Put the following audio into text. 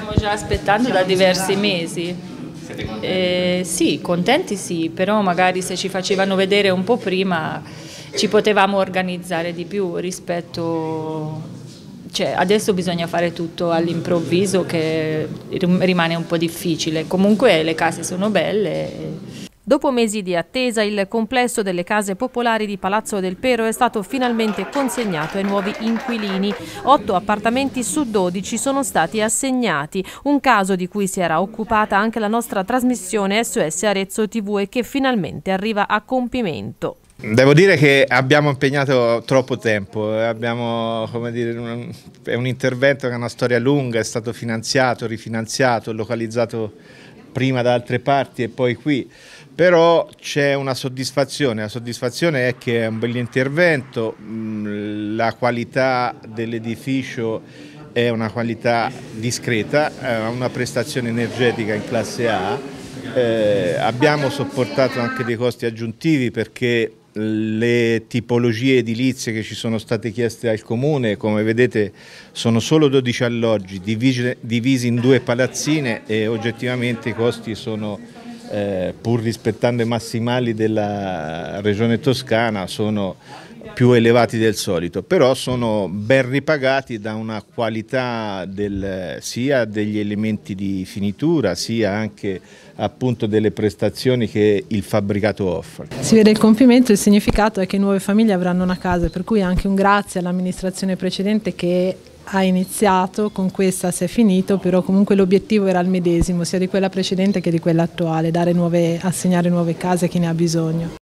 stiamo già aspettando da diversi mesi. Siete contenti? Sì, contenti sì, però magari se ci facevano vedere un po' prima ci potevamo organizzare di più rispetto... Cioè, adesso bisogna fare tutto all'improvviso che rimane un po' difficile. Comunque le case sono belle. Dopo mesi di attesa, il complesso delle case popolari di Palazzo del Pero è stato finalmente consegnato ai nuovi inquilini. 8 appartamenti su 12 sono stati assegnati, un caso di cui si era occupata anche la nostra trasmissione SOS Arezzo TV e che finalmente arriva a compimento. Devo dire che abbiamo impegnato troppo tempo, abbiamo, come dire, è un intervento che ha una storia lunga, è stato finanziato, rifinanziato, localizzato prima da altre parti e poi qui, però c'è una soddisfazione, la soddisfazione è che è un bell'intervento, la qualità dell'edificio è una qualità discreta, ha una prestazione energetica in classe A, abbiamo sopportato anche dei costi aggiuntivi perché le tipologie edilizie che ci sono state chieste al Comune, come vedete, sono solo 12 alloggi divisi in 2 palazzine e oggettivamente i costi sono, pur rispettando i massimali della Regione Toscana, sono più elevati del solito, però sono ben ripagati da una qualità sia degli elementi di finitura sia anche appunto delle prestazioni che il fabbricato offre. Si vede il compimento, il significato è che nuove famiglie avranno una casa, per cui anche un grazie all'amministrazione precedente che ha iniziato, con questa si è finito, però comunque l'obiettivo era il medesimo sia di quella precedente che di quella attuale, assegnare nuove case a chi ne ha bisogno.